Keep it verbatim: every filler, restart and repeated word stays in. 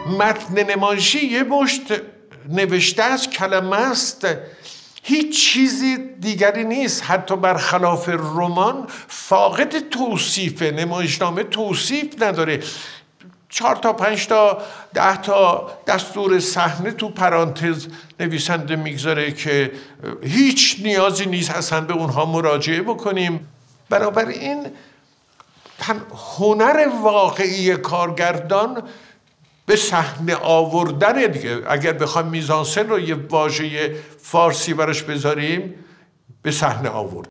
متن نمایشی یه مشت نوشته از کلمه است، هیچ چیزی دیگری نیست. حتی برخلاف رمان فاقد توصیفه. نمایشنامه توصیف نداره. چهار تا پنج تا ده تا دستور صحنه تو پرانتز نویسنده میگذاره که هیچ نیازی نیست اصلا به اونها مراجعه بکنیم. بنابراین هنر واقعی کارگردان به صحنه آوردن دیگه. اگر بخوایم میزانسن رو یه واژه فارسی براش بذاریم، به صحنه آورد.